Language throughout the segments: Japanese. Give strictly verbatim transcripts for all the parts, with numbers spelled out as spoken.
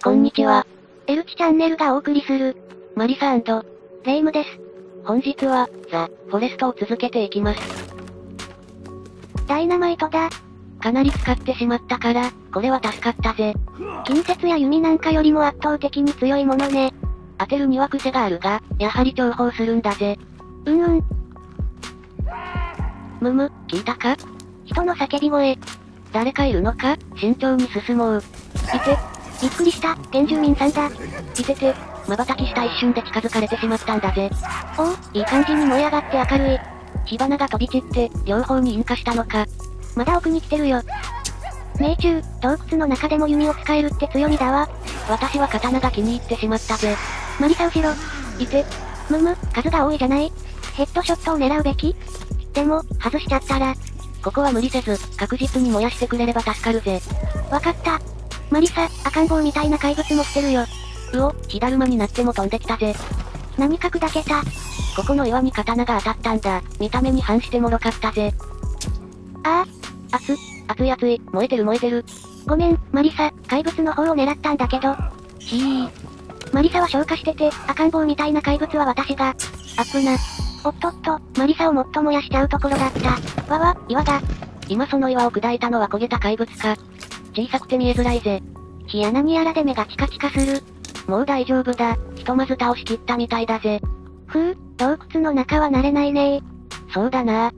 こんにちは。 エルチチャンネルがお送りする、 マリサ& レイムです。 本日は、ザ・フォレストを続けていきます。 ダイナマイトだ。 かなり使ってしまったから、これは助かったぜ。 近接や弓なんかよりも圧倒的に強いものね。 当てるには癖があるが、やはり重宝するんだぜ。 うんうん。 むむ、聞いたか？ 人の叫び声。 誰かいるのか？慎重に進もう。いて、 びっくりした、原住民さんだ。 いてて、瞬きした一瞬で近づかれてしまったんだぜ。 おお、いい感じに燃え上がって明るい。 火花が飛び散って、両方に引火したのか。 まだ奥に来てるよ。命中、洞窟の中でも弓を使えるって強みだわ。 私は刀が気に入ってしまったぜ。 マリサ後ろ。 いて。 むむ、数が多いじゃない。ヘッドショットを狙うべき？でも、外しちゃったら。 ここは無理せず、確実に燃やしてくれれば助かるぜ。 わかった。マリサ、赤ん坊みたいな怪物も来てるよ。 うお、火だるまになっても飛んできたぜ。 何か砕けた。 ここの岩に刀が当たったんだ。見た目に反して脆かったぜ。 ああ。熱、熱い熱い、燃えてる燃えてる。 ごめん、マリサ、怪物の方を狙ったんだけど。 ひー。 マリサは消化してて、赤ん坊みたいな怪物は私が。 あっぶな。 おっとっと、マリサをもっと燃やしちゃうところだった。わわ、岩だ。 今その岩を砕いたのは焦げた怪物か。小さくて見えづらいぜ。 火や何やらで目がチカチカする。 もう大丈夫だ。ひとまず倒しきったみたいだぜ。 ふう、洞窟の中は慣れないねー。 そうだな。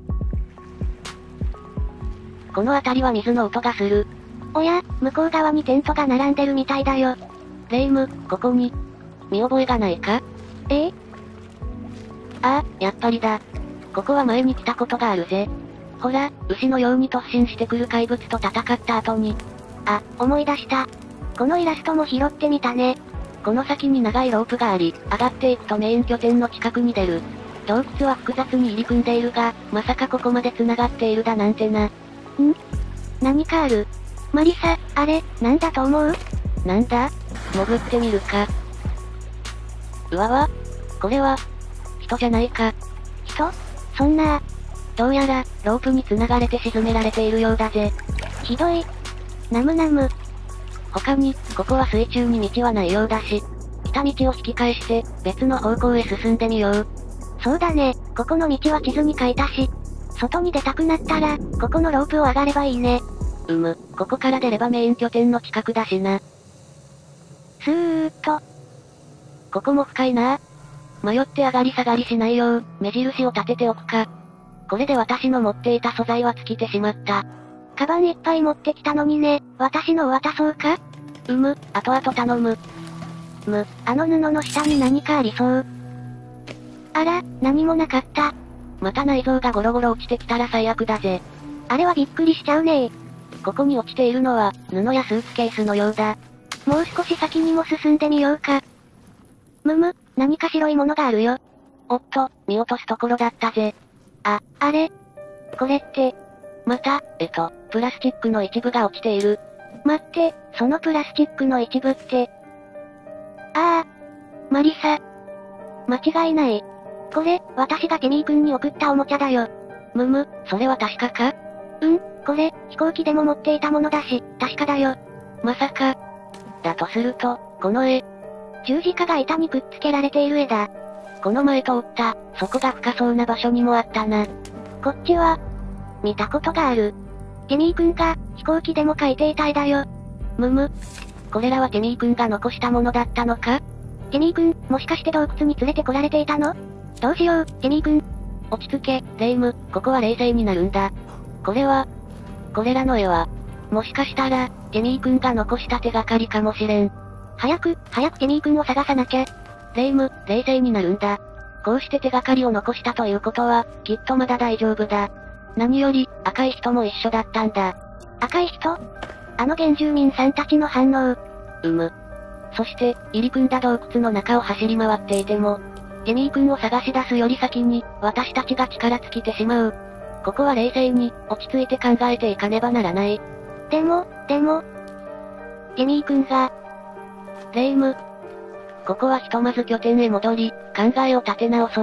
この辺りは水の音がする。 おや、向こう側にテントが並んでるみたいだよ。 レイム、ここに、見覚えがないか？ ええ？ ああ、やっぱりだ。ここは前に来たことがあるぜ。ほら、牛のように突進してくる怪物と戦った後に。 あ、思い出した。このイラストも拾ってみたね。 この先に長いロープがあり、上がっていくとメイン拠点の近くに出る。洞窟は複雑に入り組んでいるが、まさかここまで繋がっているだなんてな。 ん？何かある。マリサ、あれ、なんだと思う？ なんだ？潜ってみるか。うわわ？これは、人じゃないか。 人？そんな。 どうやら、ロープに繋がれて沈められているようだぜ。 ひどい。ナムナム。 他に、ここは水中に道はないようだし、来た道を引き返して、別の方向へ進んでみよう。 そうだね、ここの道は地図に書いたし。外に出たくなったら、ここのロープを上がればいいね。 うむ、ここから出ればメイン拠点の近くだしな。 スーッと。 ここも深いな。迷って上がり下がりしないよう、目印を立てておくか。これで私の持っていた素材は尽きてしまった。 カバンいっぱい持ってきたのにね、私のを渡そうか？ うむ、後々頼む。 む、あの布の下に何かありそう。あら、何もなかった。 また内臓がゴロゴロ落ちてきたら最悪だぜ。 あれはびっくりしちゃうねー。 ここに落ちているのは、布やスーツケースのようだ。 もう少し先にも進んでみようか。むむ、何か白いものがあるよ。 おっと、見落とすところだったぜ。 あ、あれ？これって、 また、えっと、プラスチックの一部が落ちている。 待って、そのプラスチックの一部って。ああ、マリサ。間違いない。これ、私がケミー君に送ったおもちゃだよ。 むむ、それは確かか？ うん、これ、飛行機でも持っていたものだし、確かだよ。 まさか。だとすると、この絵。 十字架が板にくっつけられている絵だ。 この前通った、そこが深そうな場所にもあったな。 こっちは、見たことがある。ケミー君が、飛行機でも描いていた絵だよ。 むむ。これらはケミー君が残したものだったのか？ ケミー君、もしかして洞窟に連れてこられていたの？どうしよう、ケミー君。 落ち着け、レイム、ここは冷静になるんだ。これは、これらの絵は、もしかしたら、ケミー君が残した手がかりかもしれん。 早く、早くケミー君を探さなきゃ。 レイム、冷静になるんだ。こうして手がかりを残したということは、きっとまだ大丈夫だ。何より、赤い人も一緒だったんだ。 赤い人？あの原住民さんたちの反応。 うむ。そして、入り組んだ洞窟の中を走り回っていても、ケミー君を探し出すより先に、私たちが力尽きてしまう。ここは冷静に、落ち着いて考えていかねばならない。 でも、でも、ケミー君が、 レイム。ここはひとまず拠点へ戻り、考えを立て直そう。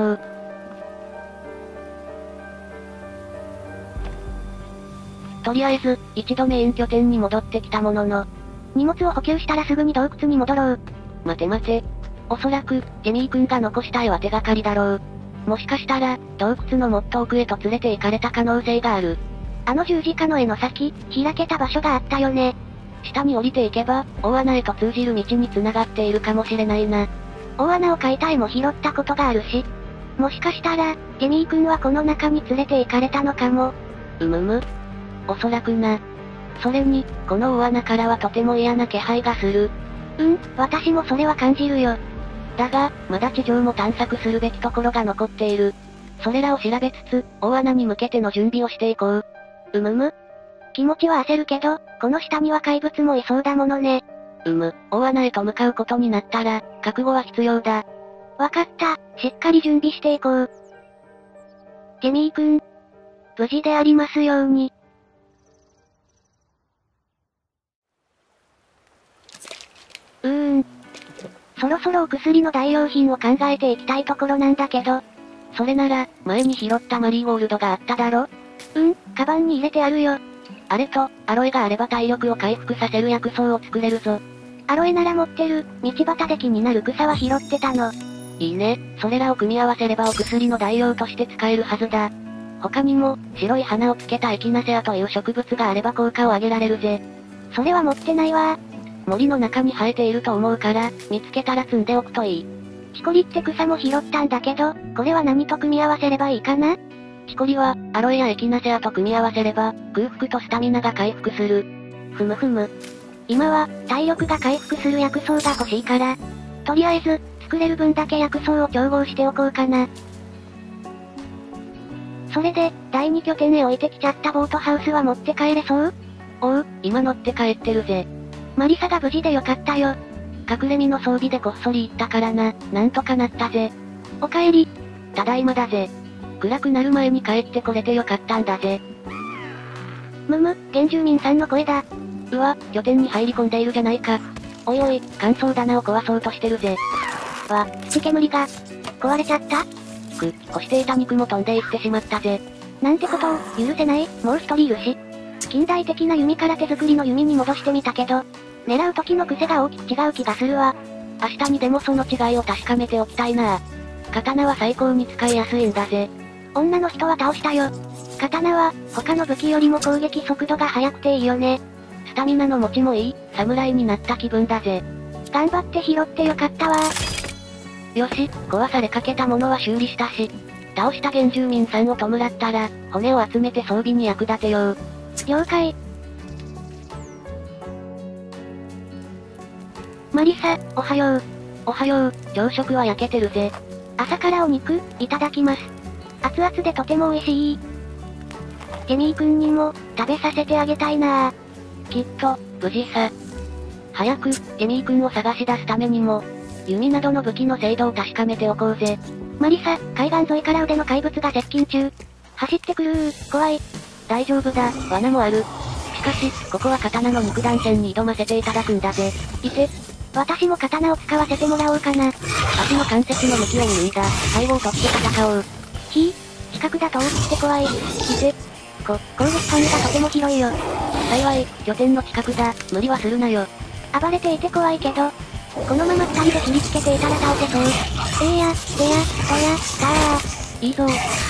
とりあえず、一度メイン拠点に戻ってきたものの、 荷物を補給したらすぐに洞窟に戻ろう。 待て待て。おそらく、ジェミー君が残した絵は手がかりだろう。もしかしたら、洞窟のもっと奥へと連れて行かれた可能性がある。 あの十字架の絵の先、開けた場所があったよね。 下に降りていけば、大穴へと通じる道に繋がっているかもしれないな。 大穴を描いた絵も拾ったことがあるし。もしかしたら、ジェミー君はこの中に連れて行かれたのかも。 うむむ。おそらくな。それに、この大穴からはとても嫌な気配がする。 うん、私もそれは感じるよ。 だが、まだ地上も探索するべきところが残っている。それらを調べつつ、大穴に向けての準備をしていこう。 うむむ。気持ちは焦るけど、この下には怪物もいそうだものね。 うむ、大穴へと向かうことになったら、覚悟は必要だ。 わかった、しっかり準備していこう。ジェミー君。無事でありますように。うーん。そろそろお薬の代用品を考えていきたいところなんだけど。 それなら、前に拾ったマリーゴールドがあっただろ？ うん、カバンに入れてあるよ。 あれと、アロエがあれば体力を回復させる薬草を作れるぞ。 アロエなら持ってる、道端で気になる草は拾ってたの。 いいね、それらを組み合わせればお薬の代用として使えるはずだ。他にも、白い花をつけたエキナセアという植物があれば効果を上げられるぜ。 それは持ってないわ。 森の中に生えていると思うから、見つけたら積んでおくといい。 チコリって草も拾ったんだけど、これは何と組み合わせればいいかな？ チコリは、アロエやエキナセアと組み合わせれば、空腹とスタミナが回復する。ふむふむ。 今は、体力が回復する薬草が欲しいから。とりあえず、作れる分だけ薬草を調合しておこうかな。それで、第二拠点へ置いてきちゃったボートハウスは持って帰れそう？ おう、今乗って帰ってるぜ。 マリサが無事でよかったよ。 隠れ身の装備でこっそり行ったからな、なんとかなったぜ。 お帰り。 ただいまだぜ。暗くなる前に帰ってこれてよかったんだぜ。 むむ、原住民さんの声だ。 うわ、拠点に入り込んでいるじゃないか。おいおい、乾燥棚を壊そうとしてるぜ。 わ、土煙が。壊れちゃった？ く、干していた肉も飛んでいってしまったぜ。 なんてことを、許せない、もう一人いるし。近代的な弓から手作りの弓に戻してみたけど、狙う時の癖が大きく違う気がするわ。 明日にでもその違いを確かめておきたいな。刀は最高に使いやすいんだぜ。 女の人は倒したよ。刀は、他の武器よりも攻撃速度が速くていいよね。 スタミナの持ちもいい、侍になった気分だぜ。 頑張って拾ってよかったわ。 よし、壊されかけたものは修理したし、倒した原住民さんを弔ったら、骨を集めて装備に役立てよう。 了解。マリサ、おはよう。 おはよう、朝食は焼けてるぜ。 朝からお肉、いただきます。熱々でとても美味しい。ジェミー君にも、食べさせてあげたいなぁ。 きっと、無事さ。早く、ジェミー君を探し出すためにも、弓などの武器の精度を確かめておこうぜ。 マリサ、海岸沿いから腕の怪物が接近中。走ってくるー、怖い。 大丈夫だ、罠もある。しかし、ここは刀の肉弾戦に挑ませていただくんだぜ。いて。 私も刀を使わせてもらおうかな。 足の関節の向きを見抜いた、背後を取って戦おう。 ひぃ、近くだと大きくて怖い。いて。 こ、攻撃範囲がとても広いよ。 幸い、拠点の近くだ、無理はするなよ。 暴れていて怖いけど、このまま二人で切りつけていたら倒せそう。えーや、でや、とや、だー。 いいぞ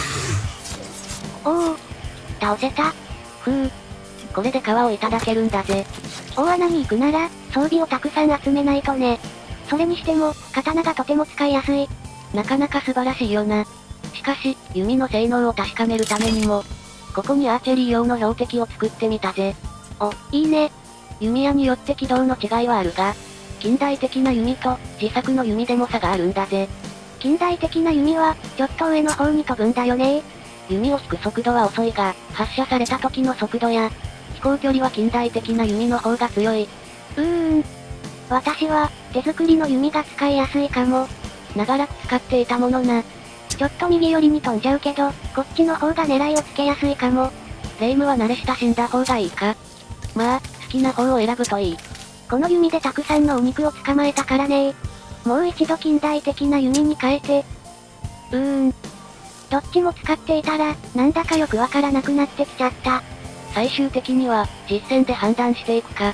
おお。倒せた。 ふう。これで皮をいただけるんだぜ。 大穴に行くなら、装備をたくさん集めないとね。それにしても、刀がとても使いやすい。 なかなか素晴らしいよな。しかし、弓の性能を確かめるためにも、ここにアーチェリー用の標的を作ってみたぜ。 お、いいね。 弓矢によって軌道の違いはあるが、近代的な弓と、自作の弓でも差があるんだぜ。 近代的な弓は、ちょっと上の方に飛ぶんだよね。 弓を引く速度は遅いが、発射された時の速度や、飛行距離は近代的な弓の方が強い。 うーん。私は、手作りの弓が使いやすいかも。 長らく使っていたものな。 ちょっと右寄りに飛んじゃうけど、こっちの方が狙いをつけやすいかも。 霊夢は慣れ親しんだ方がいいか。まあ、好きな方を選ぶといい。 この弓でたくさんのお肉を捕まえたからね。もう一度近代的な弓に変えて。うーん。どっちも使っていたら、なんだかよくわからなくなってきちゃった。 最終的には、実戦で判断していくか。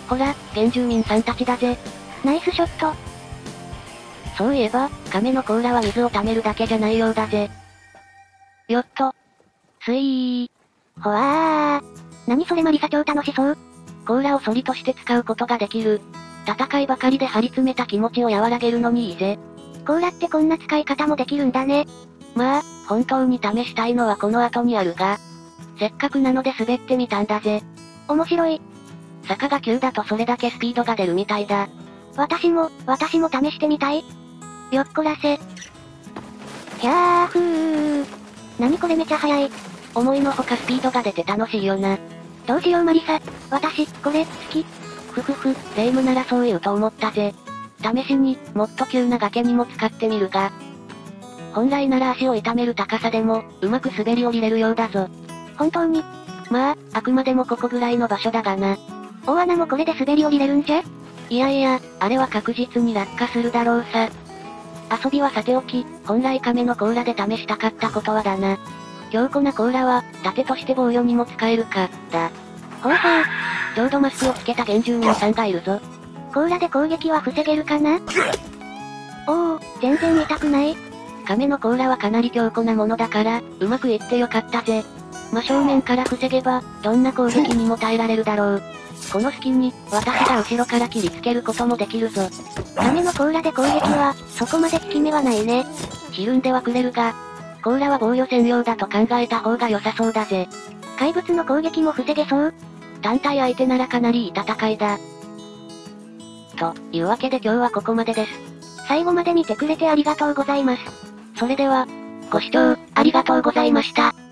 ほら、原住民さんたちだぜ。 ナイスショット。 そういえば、亀の甲羅は水を溜めるだけじゃないようだぜ。よっと。スイー。 ほわー。何それマリサ超楽しそう。 甲羅をソリとして使うことができる。戦いばかりで張り詰めた気持ちを和らげるのにいいぜ。 甲羅ってこんな使い方もできるんだね。 まあ、本当に試したいのはこの後にあるが。せっかくなので滑ってみたんだぜ。 面白い。 坂が急だとそれだけスピードが出るみたいだ。 私も、私も試してみたい。よっこらせ。ひゃーふー。何これめちゃ速い。 思いのほかスピードが出て楽しいよな。 どうしようマリサ。私、これ、好き。 ふふふ、霊夢ならそう言うと思ったぜ。試しに、もっと急な崖にも使ってみるが。本来なら足を痛める高さでも、うまく滑り降りれるようだぞ。 本当に？ まあ、あくまでもここぐらいの場所だがな。 大穴もこれで滑り降りれるんじゃ？ いやいや、あれは確実に落下するだろうさ。遊びはさておき、本来亀の甲羅で試したかったことはだな。強固な甲羅は、盾として防御にも使えるか、だ。 ほうほう。 ちょうどマスクをつけた原住民さんがいるぞ。 甲羅で攻撃は防げるかな？おお、全然痛くない。 亀の甲羅はかなり強固なものだから、うまくいってよかったぜ。真正面から防げば、どんな攻撃にも耐えられるだろう。この隙に、私が後ろから切りつけることもできるぞ。 亀の甲羅で攻撃は、そこまで効き目はないね。 ひるんではくれるが、甲羅は防御専用だと考えた方が良さそうだぜ。 怪物の攻撃も防げそう？ 単体相手ならかなりいい戦いだ。というわけで今日はここまでです。 最後まで見てくれてありがとうございます。 それでは、ご視聴、ありがとうございました。